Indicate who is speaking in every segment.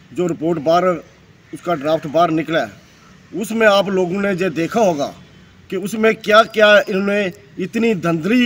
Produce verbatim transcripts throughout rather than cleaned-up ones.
Speaker 1: जो रिपोर्ट बाहर उसका ड्राफ्ट बाहर निकला है, उसमें आप लोगों ने जो देखा होगा कि उसमें क्या क्या इन्होंने इतनी धंधली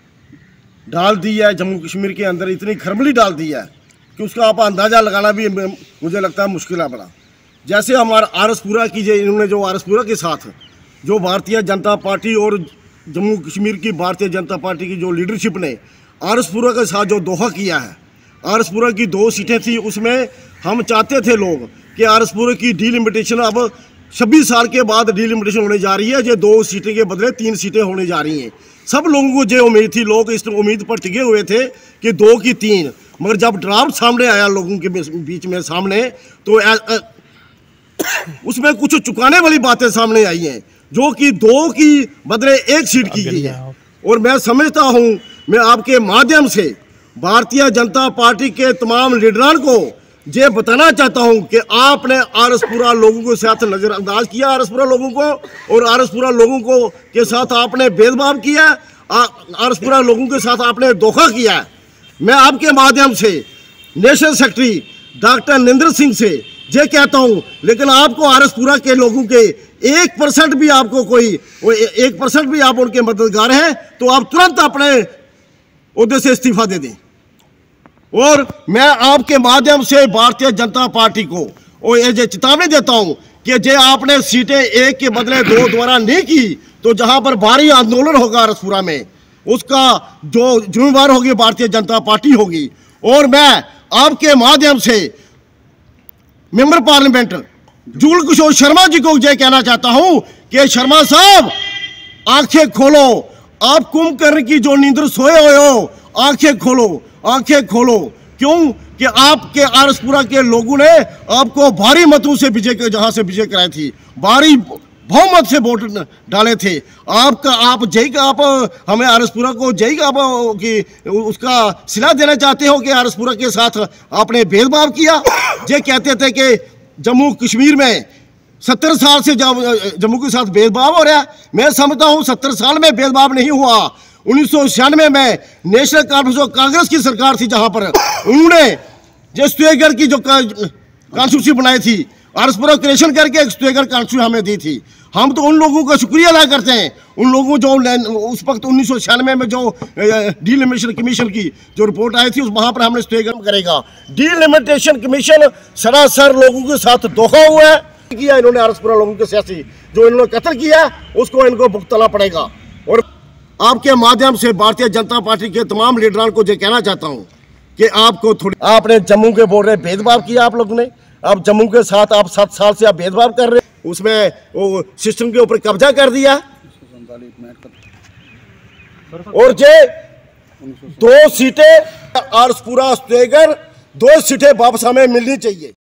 Speaker 1: डाल दी है, जम्मू कश्मीर के अंदर इतनी खरबली डाल दी है कि उसका आप अंदाज़ा लगाना भी मुझे लगता है मुश्किल है बड़ा। जैसे हमारा आरएसपुरा की जो इन्होंने जो आरएसपुरा के साथ जो भारतीय जनता पार्टी और जम्मू कश्मीर की भारतीय जनता पार्टी की जो लीडरशिप ने आरएसपुरा के साथ जो दोहा किया है, आरएसपुरा की दो सीटें थी, उसमें हम चाहते थे लोग कि आरएसपुरा की डीलिमिटेशन अब छब्बीस साल के बाद डीलिमिटेशन होने जा रही है, जो दो सीटें के बदले तीन सीटें होने जा रही हैं। सब लोगों को जो उम्मीद थी, लोग इस उम्मीद पर टिके हुए थे कि दो की तीन, मगर जब ड्राफ्ट सामने आया लोगों के बीच में सामने, तो आ, आ, उसमें कुछ चुकाने वाली बातें सामने आई हैं, जो कि दो की बदले एक सीट की गई है। और मैं समझता हूं, मैं आपके माध्यम से भारतीय जनता पार्टी के तमाम लीडरान को ये बताना चाहता हूं कि आपने आरएसपुरा लोगों के साथ नज़रअंदाज किया, आरएसपुरा लोगों को, और आरएसपुरा लोगों को के साथ आपने भेदभाव किया, आरएसपुरा लोगों के साथ आपने धोखा किया। मैं आपके माध्यम से national secretary doctor Narendra Singh से ये कहता हूं, लेकिन आपको आरएसपुरा के लोगों के एक परसेंट भी आपको कोई एक परसेंट भी आप उनके मददगार हैं तो आप तुरंत अपने ओहदे से इस्तीफा दे दें। और मैं आपके माध्यम से भारतीय जनता पार्टी को और ये चेतावनी देता हूं कि जे आपने सीटें एक के बदले दो द्वारा नहीं की, तो जहां पर भारी आंदोलन होगा आरएसपुरा में, उसका जो जिम्मेवार होगी भारतीय जनता पार्टी होगी। और मैं आपके माध्यम से मेंबर पार्लियामेंट जुगल किशोर शर्मा जी को ये कहना चाहता हूं कि शर्मा साहब, आंखें खोलो, आप कुंभकर्ण की जो नींद सोए हुए हो, आंखें खोलो, आंखें खोलो। क्यों कि आपके आरएसपुरा के लोगों ने आपको भारी मतों से विजय, जहां से विजय कराई थी, भारी बहुमत से वोट डाले थे आपका। आप जय का आप हमें आरएसपुरा को जय का आप कि उसका सिला देना चाहते हो कि आरएसपुरा के साथ आपने भेदभाव किया। ये कहते थे कि जम्मू कश्मीर में सत्तर साल से जम्मू के साथ भेदभाव हो रहा है। मैं समझता हूँ सत्तर साल में भेदभाव नहीं हुआ। उन्नीस सौ छियानवे में नेशनल कॉन्फ्रेंस ऑफ कांग्रेस की सरकार थी, जहाँ पर उन्होंने जो स्टेगर की जो कॉन्स्टिट्यूशन बनाई थी, आरएसपुरा क्रिएशन करके एक स्टेगर कॉन्स्टिट्यूशन हमें दी थी। हम तो उन लोगों का शुक्रिया अदा करते हैं, उन लोगों जो उस वक्त उन्नीस सौ छियानवे में जो डीलिमिटेशन कमीशन की जो रिपोर्ट आई थी, उस वहाँ पर हमने स्टेगर करेगा। डीलिमिटेशन कमीशन सरासर लोगों के साथ धोखा हुआ है किया इन्होंने, आरएसपुरा लोगों के सियासी जो इन्होंने कत्ल किया उसको इनको भुगतना पड़ेगा। और आपके माध्यम से भारतीय जनता पार्टी के तमाम लीडरान को ये कहना चाहता हूँ कि आपको थोड़ी, आपने जम्मू के बोल रहे भेदभाव किया आप लोगों ने, आप जम्मू के साथ आप सात साल से आप भेदभाव कर रहे हैं, उसमें वो सिस्टम के ऊपर कब्जा कर दिया। और जे दो सीटें आरएसपुरा स्टेगर, दो सीटें वापस हमें मिलनी चाहिए।